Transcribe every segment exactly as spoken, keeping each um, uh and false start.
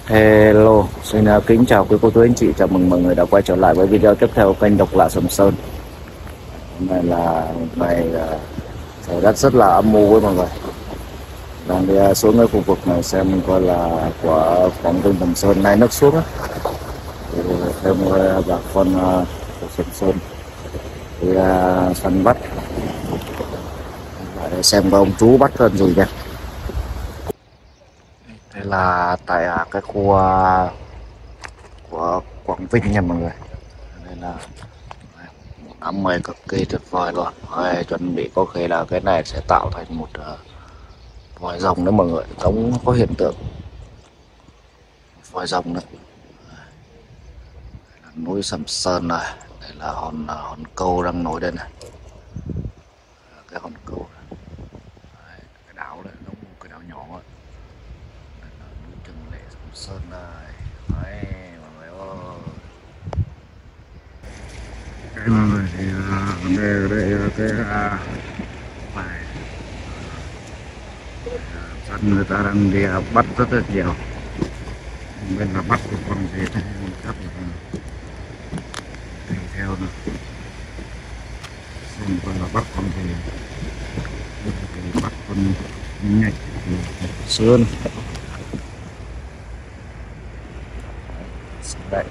Hello, xin uh, kính chào quý cô chú anh chị, chào mừng mọi người đã quay trở lại với video tiếp theo kênh Độc Lạ Sầm Sơn. Hôm nay là một ngày uh, trời đất rất là âm u với mọi người. Đang đi uh, xuống cái khu vực này xem coi là của phóng viên Sầm Sơn nay nước xuống á. Thì theo uh, bà con uh, của Sầm Sơn thì uh, săn bắt để xem có ông chú bắt con gì nha. Đây là tại uh, cái khu uh, của Quảng Vinh nha mọi người. Đây là một đám mây cực kỳ tuyệt vời luôn. Đây, chuẩn bị có khi là cái này sẽ tạo thành một uh, vòi rồng đấy mọi người, giống có hiện tượng vòi rồng đấy. Đây là núi Sầm Sơn này, đây là hòn hòn câu đang nổi đây này, cái hòn câu này. Đấy, cái đảo này nó một cái đảo nhỏ ấy. Đây là núi Trừng Lệ Sầm Sơn này. Đấy, mọi người ơi. Đây mọi người thì uh, đây, đây cái uh, này dân người ta đang đi uh, bắt rất là nhiều. Bên là bắt một con gì đây chắc là theo theo nữa, xem coi là bắt con gì. Thì bắt con nhạch sơn đây.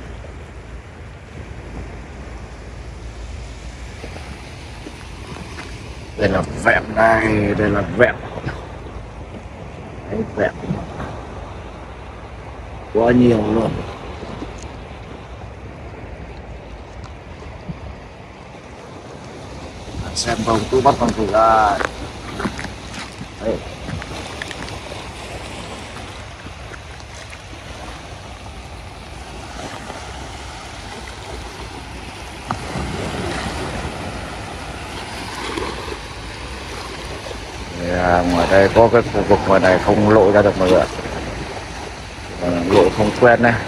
Đây là vẹm đây, đây là vẹm. Đấy, vẹm quá nhiều luôn. Xem không cứ bắt con thử ra. Đấy. À, ngoài đây có cái khu vực ngoài này không lộ ra được mọi người ạ. À, lộ không quen này.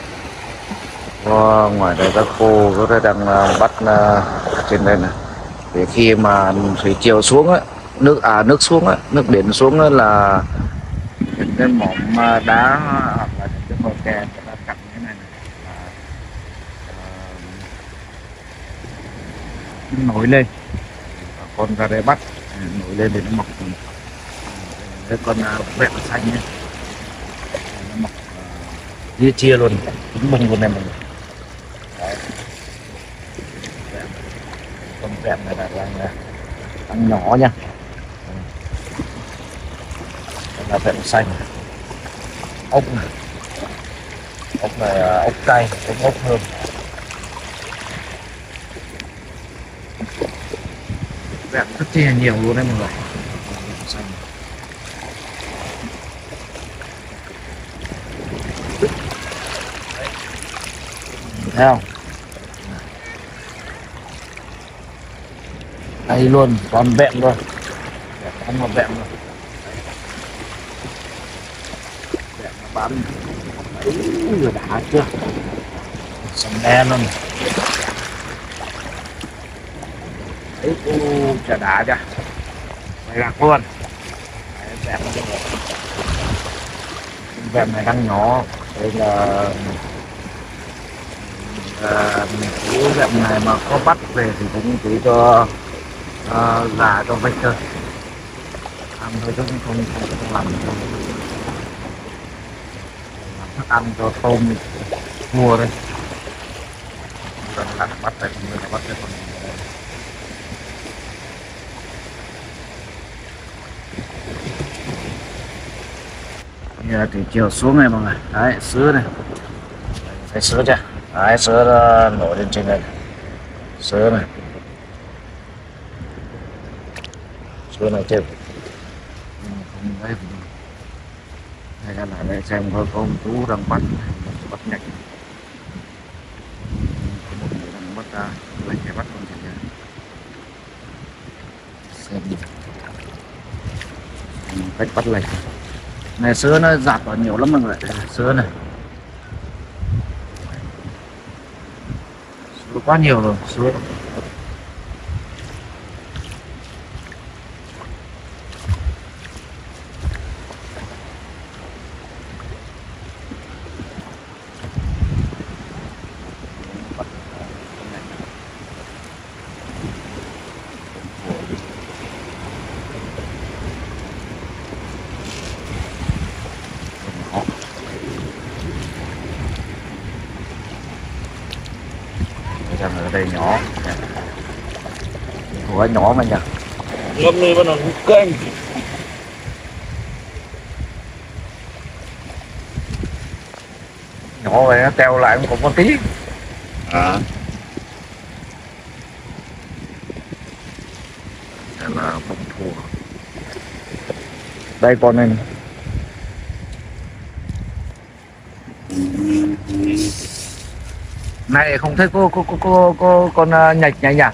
Có ngoài đây các cô có đang uh, bắt uh, trên đây này. Để khi mà thủy triều xuống á, nước à nước xuống á, nước biển xuống á là những cái mỏm đá hoặc là những cái bờ kè người ta cắm cái này, này là, uh, nổi lên, con ra đây bắt nổi lên để nó mọc. Cái con uh, vẹm xanh nhé, nó mọc uh, chia chia luôn, đúng bông luôn này mọi người. Đấy. Vẹm. Con vẹm này là đang, đang nhỏ nha. Đây là vẹm xanh, ốc này, ốc này ốc cay, ốc ốc hương. Vẹm rất là nhiều luôn đấy mọi người. Xanh. Thấy không? Đây luôn, toàn vẹm luôn. Vẹm một vẹm luôn. Vẹm nó bám. Đấy, vừa đã chưa? Sầm đen luôn. Đấy, ô, chả đá chưa? Mày gạc luôn. Đấy, vẹm nó rồi. Vẹm này đang nhỏ. Đây là À, cái vẹm này mà có bắt về thì cũng chỉ cho uh, gà cho vịt thôi, ăn thôi chứ không không, không làm được. Làm thức ăn cho tôm cua đây. Cần là bắt đây, không là bắt đây con. Giờ thì chiều xuống này mọi người, đấy sứa này, thấy sứa chưa? Đấy, sứa nổi lên trên đây, sứa này, sứa này trên. Không thấy hay là lại xem có con chú đang bắt bắt nhạch, có một người đang bắt ra lại phải bắt con gì nhá. Xem cách bắt lạch này, sứa nó giạt vào nhiều lắm mọi người. Sứa này quá nhiều rồi, sứa đây nhỏ của nhỏ mà nhỉ, ngâm đi bắt đầu kênh nhỏ vậy nó teo lại cũng có tí à. Đây là bông thua đây con này này không thấy cô cô cô cô, cô con uh, nhạch nhảy nhỉ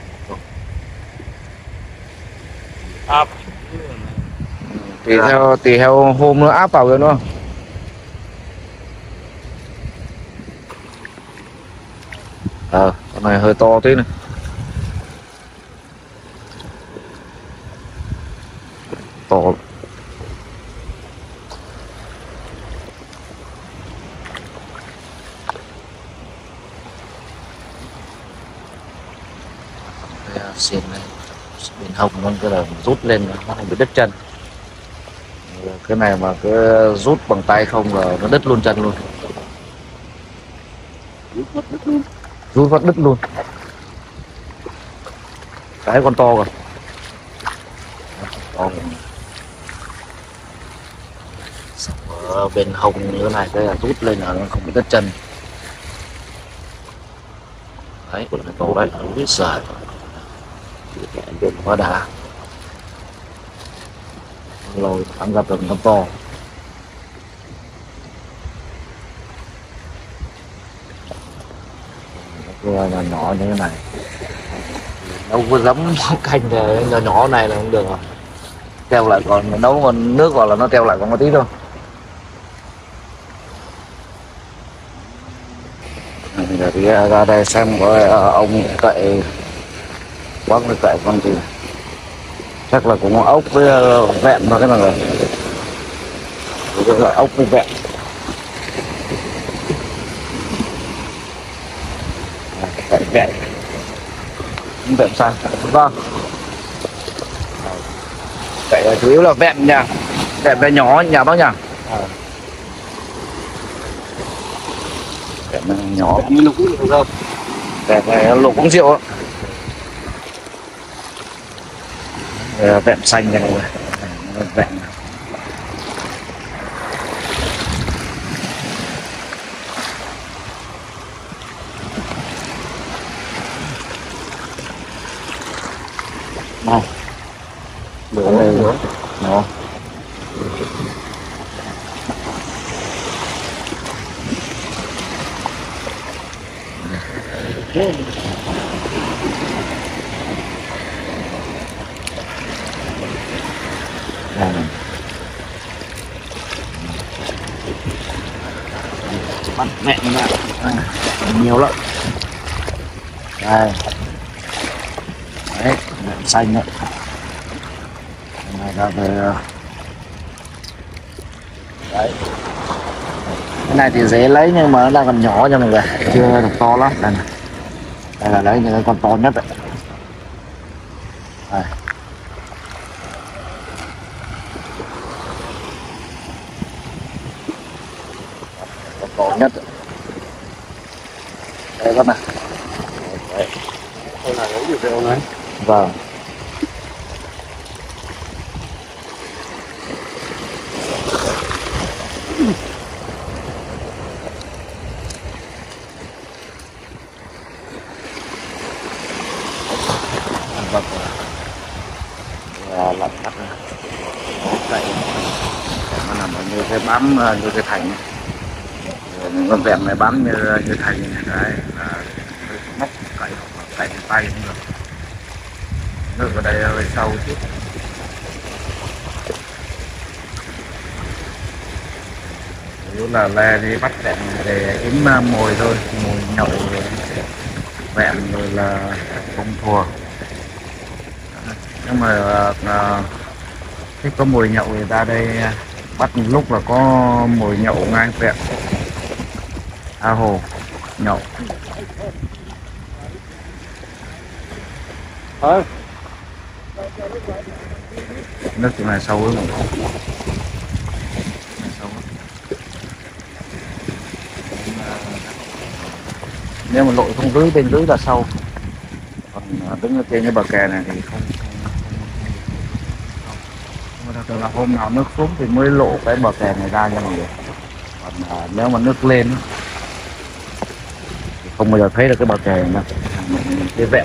Áp tùy theo tùy theo hôm nữa áp vào rồi đúng không? Ờ con này hơi to tí này, to xiên này bên hông nó cái là rút lên nó không bị đứt chân, cái này mà cứ rút bằng tay không là nó đứt luôn chân luôn, rút phát đứt luôn, cái con to rồi to rồi. Ở bên hông như thế này cái là rút lên là nó không bị đứt chân đấy, còn cái to đấy không biết xài bên quá đà rồi thắng gặp được con to. Cái là nhỏ như thế này đâu có giấm canh để nhỏ nhỏ này là không được rồi, treo lại còn nấu còn nước vào là nó treo lại còn một tí thôi. Giờ thì ra đây xem có ông cậy quán cái cậy con gì chắc là cũng ốc với vẹn thôi, cái này là ốc với vẹn cậy vẹn vẹn sao vâng cậy chủ yếu là vẹn nha, vẹn về nhỏ nhà bác nhỉ vẹn nhỏ như lục cũng không vẹn này lục cũng rượu vẹn xanh này vẹn này được đây nữa nó bắt mẹ nó lại nhiều lắm đây đấy mẹ xanh đấy này ra về đấy cái này thì dễ lấy nhưng mà nó đang còn nhỏ cho mọi người chưa được to lắm đây này, đây là lấy những cái con to nhất đấy đây. To nhất đây con này con này lấy được rượu này vâng vâng là lạnh mắt vậy nó nằm ở như cái bám như cái thành con vẹn này bám như như thành đấy là móc cậy cậy tay cũng được, nước ở đây hơi sâu chút chủ là le đi bắt vẹn để yếm mồi thôi, mồi nhậu vẹn rồi là không thua, nhưng mà à, thích có mồi nhậu người ta đây bắt một lúc là có mồi nhậu ngang vẹn tha hồ nhậu thôi nước chỗ này sâu lắm nếu mà lội không dưới bên dưới là sâu, còn đứng ở trên cái bờ kè này thì không không thật sự là hôm nào nước xuống thì mới lộ cái bờ kè này ra cho mọi người, còn à, nếu mà nước lên thì không bao giờ thấy được cái bờ kè này đâu. Cái vẹm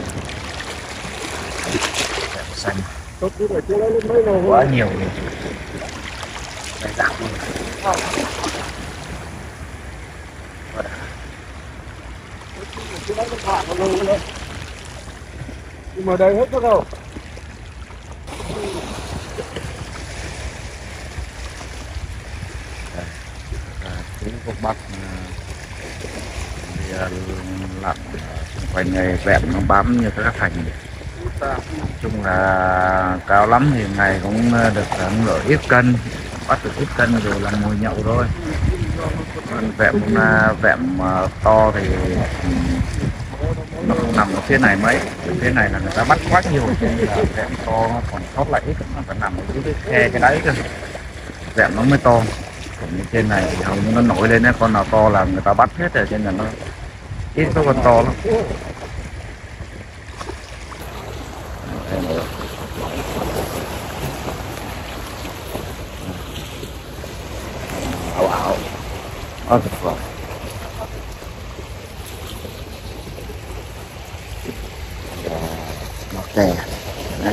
xanh quá nhiều dạng luôn. Nhưng mà đây hết có đâu. Phía gốc Bắc thì lặn xung quanh này vẹm nó bám như các thành. Nói chung là cao lắm thì ngày cũng được khoảng nửa ít cân, bắt được ít cân rồi làm mồi nhậu thôi. Còn vẹm vẹm to thì nó không nằm ở phía này mấy, ở phía này là người ta bắt quá nhiều, nên là vẹm to nó còn sót lại ít, nó phải nằm ở dưới cái khe cái đáy cơ, vẹm nó mới to. Còn như trên này thì hầu như nó nổi lên, con nào to là người ta bắt hết rồi, cho nên là nó ít có con to lắm. Ảo ảo, ôi thật vời. Mặt tè, đấy,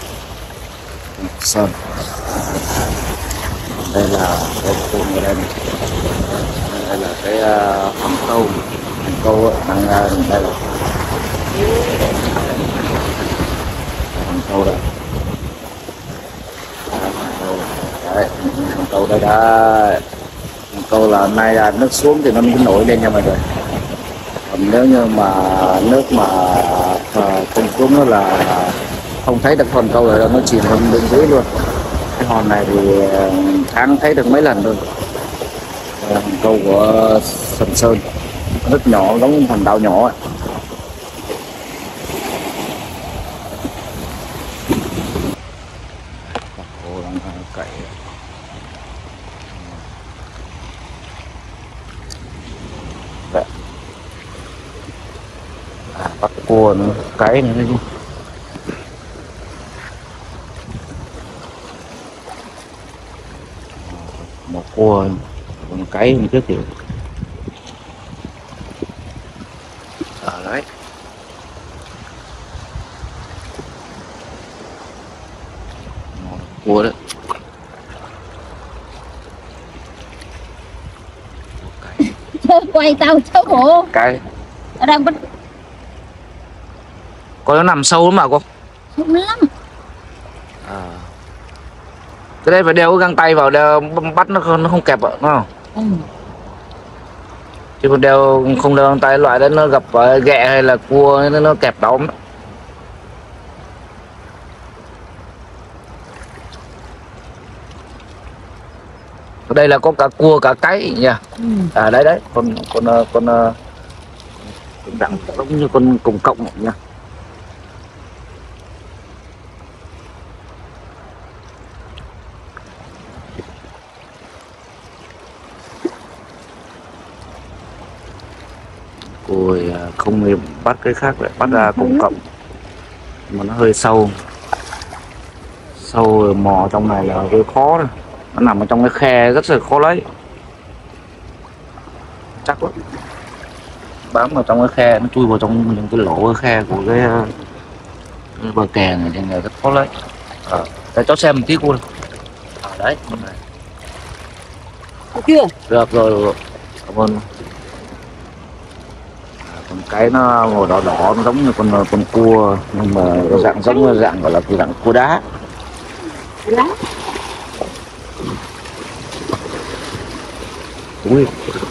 sơn. Đây là cái cuộn ở đây này. Đây là cái uh, hầm câu, hầm câu đang uh, đây là hầm câu đây. Đấy, hầm câu đây đây. Hầm câu là hôm nay là nước xuống thì nó mới nổi lên nha mọi người. Còn nếu như mà nước mà uh, không xuống nó là không thấy được con câu rồi, nó chìm lên bên dưới luôn. Cái hòn này thì tháng thấy được mấy lần luôn. Câu của Sầm Sơn rất nhỏ, giống hòn đảo nhỏ ấy. Cô đang cậy. Vậy. À, bắt cua nữa, cái nữa chứ. Một cua một cái trước kiểu ở à, đấy cua đấy quay tao xấu hổ cái ở đang bắt có nó nằm sâu lắm mà cô, sâu lắm. à. Cái đây phải đeo cái găng tay vào, đeo bắt nó không nó không kẹp ạ, đúng không? Ừ. Chứ còn đeo không đeo găng tay loại đấy nó gặp ghẹ hay là cua nó, nó kẹp đau lắm. Ở đây là có cả cua cả cái nha. Ừ. À đấy đấy, con con con con dạng giống như con cùng cộng nha. Rồi không thì bắt cái khác lại bắt ra cùng cộng mà nó hơi sâu, sâu mò trong này là hơi khó rồi. Nó nằm ở trong cái khe rất là khó lấy, chắc lắm, bám vào trong cái khe, nó chui vào trong những cái lỗ cái khe của cái, cái bờ kè này, nên là rất khó lấy. À, để cho xem một tí cô. À, đấy con này Được chưa? được rồi, cảm ơn. Còn cái nó màu đỏ đỏ, nó giống như con con cua, nhưng mà dạng giống dạng gọi là cái dạng cua đá. Lá. Ui,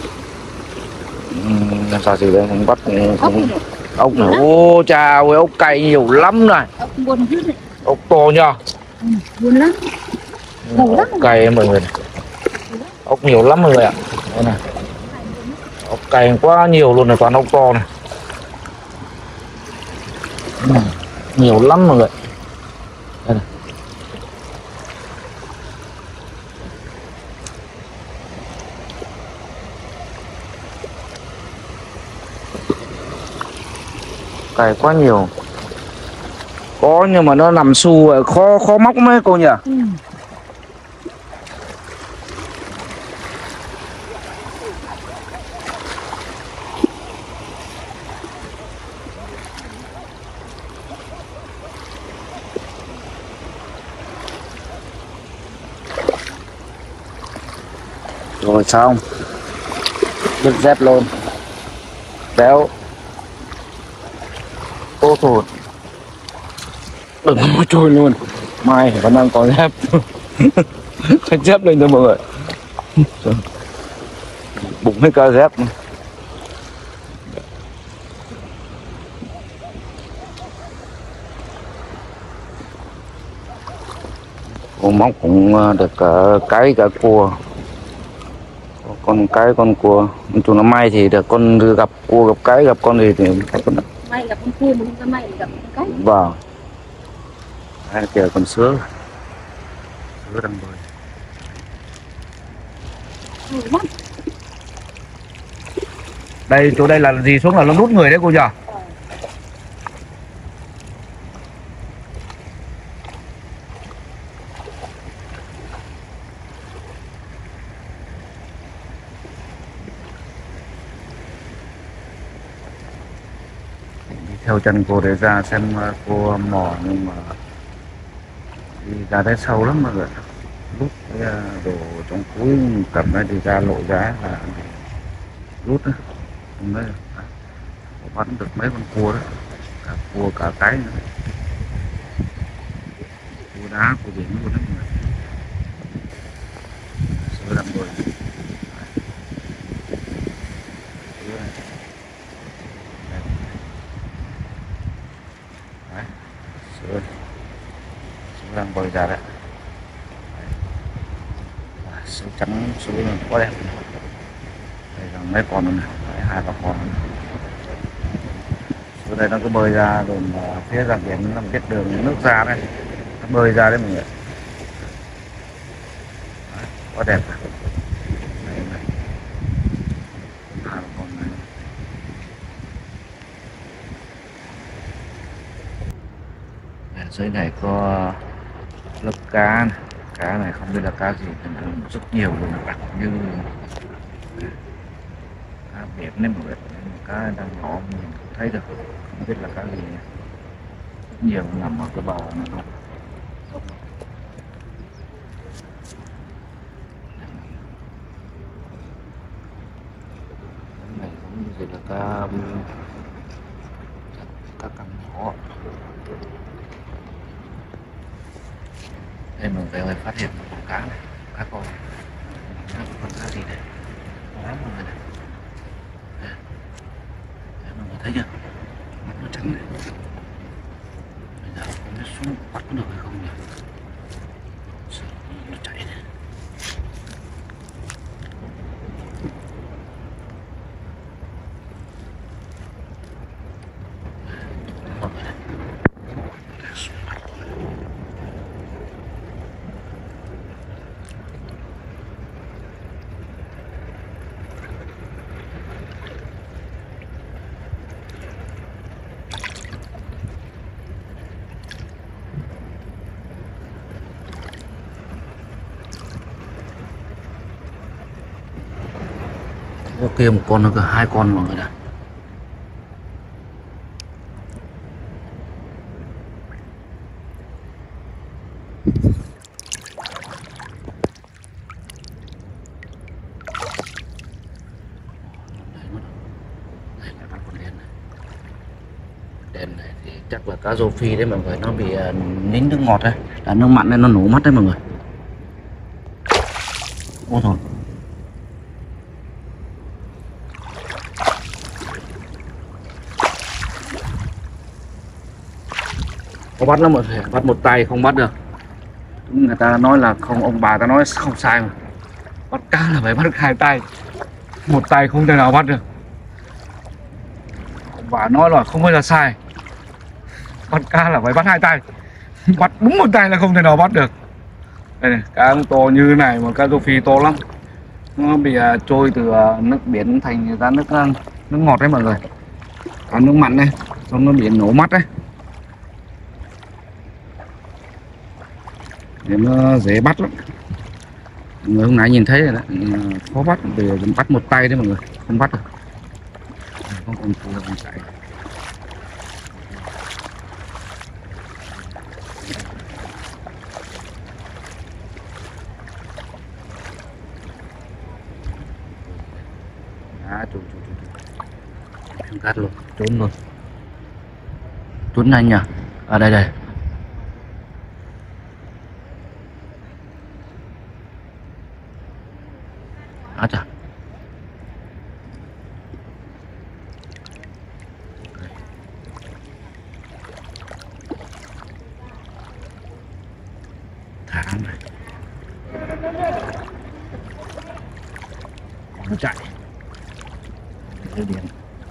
làm sao gì đây, không bắt không... ốc này, ô cha ơi, ốc cay nhiều lắm này, Ốc buồn dữ này. ốc to nha. Ừ, buồn lắm. Nhiều lắm. Ốc cay mọi người, ốc nhiều lắm mọi người ạ. Đây này, ốc cay quá nhiều luôn này, toàn ốc to này. Ừ, nhiều lắm mọi người. Đây này. Cày quá nhiều. Có nhưng mà nó nằm xu khó khó móc mấy cô nhỉ? Ừ. Rồi xong. Đứt dép luôn. Béo. Ô thụt. Đừng có trôi luôn. Mai vẫn đang có dép. Cái dép lên cho mọi người. Bụng hết cả dép. Con móc cũng được cả cái cả cua. Con cái con cua. Nói chung là may thì được con gặp cua gặp cái gặp con gì thì May gặp con cua mà không ra may gặp con cái. Vâng. Hai kìa con sứa. Sứa đang bơi. Ừ, lắm. Đây chỗ đây là gì xuống là nó nút người đấy cô nhỉ? Đi theo chân cô để ra xem cô mò nhưng mà đi ra đấy sâu lắm mọi người. Rút cái đồ trong túi cầm ra đi ra lộ giá là rút đấy. Không đấy bắn được mấy con cua đó, cả cua cả cái nữa. Cua đá cua biển luôn đấy. Sữa đang bơi. Đấy, sữa sữa đang bơi ra đấy. Sữa trắng sữa quá đẹp. Đây là mấy con nữa này, đấy, hai ba con nữa. Sữa đây nó cứ bơi ra rồi mà phía ra biển nó biết đường nước ra đây, nó bơi ra đấy mọi người. Đấy, quá đẹp. Đây, đây. Hai ba con này. Ở dưới này có lớp cá này. Cá này không biết là cá gì, rất nhiều luôn, đặc như cá biển nên mọi người, cá đang nhỏ mình không thấy được, không biết là cá gì. Rất nhiều nằm ở cái bờ này không. Cái này giống như là cá cá căng nhỏ. Đây mình về phát hiện một con cá này, cá con, con cá gì đây? Đó mọi người này, đấy, mọi người thấy chưa? Mắt nó trắng này. Bây giờ không biết xuống bắt có được hay không nhỉ? Sợ nó chạy này. Mọi người này. Có kia một con nữa cơ, hai con mọi người này. Đây là con đen này. Đen này thì chắc là cá rô phi đấy mọi người, nó bị uh, nín nước ngọt đấy, là nước mặn nên nó nổ mắt đấy mọi người. Ôi thôi. Có bắt lắm mọi người, bắt một tay không bắt được. Người ta nói là không, ông bà ta nói không sai mà. Bắt cá là phải bắt hai tay, một tay không thể nào bắt được. Ông bà nói là không bao giờ sai. Bắt cá là phải bắt hai tay, bắt đúng một tay là không thể nào bắt được. Đây này, cá to như thế này mà cá rô phi to lắm. Nó bị uh, trôi từ uh, nước biển thành ra nước uh, nước ngọt đấy mọi người. Còn nước mặn đây. xong nó bị nổ mắt đấy, để nó dễ bắt lắm. Người hôm nãy nhìn thấy rồi đấy, khó bắt, vì bắt một tay đấy mọi người, không bắt được. Không còn phù hợp chạy. À, trốn, trốn, trốn. Em cắt luôn, trốn luôn. Trốn nhanh nhỉ? À đây đây. À chà. Thả này. Nó chạy. Lưới điện.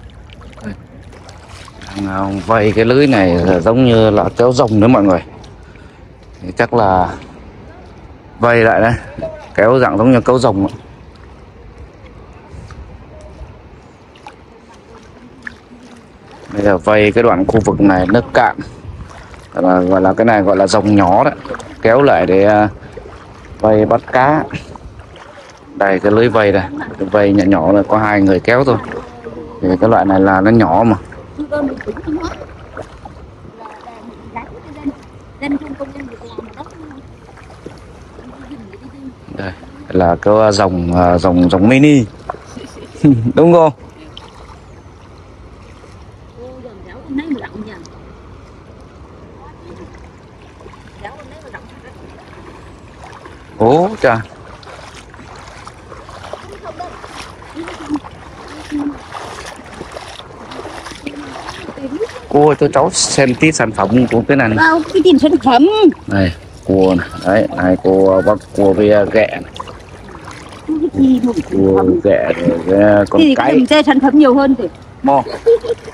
Đang vây cái lưới này giống như là kéo rồng đấy mọi người. Thì chắc là vây lại đấy, kéo dạng giống như kéo rồng. Bây giờ vây cái đoạn khu vực này nước cạn, là gọi là cái này gọi là rồng nhỏ đấy, kéo lại để vây bắt cá. Đây cái lưới vây đây, cái vây nhỏ nhỏ là có hai người kéo thôi. Thì cái loại này là nó nhỏ mà. Đây là cái rồng rồng rồng mini. Đúng không? Ố chà. Cua cho cháu xem tí sản phẩm của cái này. Vào cái tìm sản phẩm. Này, cua này, đấy, này cua bắt cua với ghẹ này. Cua ghẹ rồi cái con cái. Thì sản phẩm nhiều hơn thì. Mo.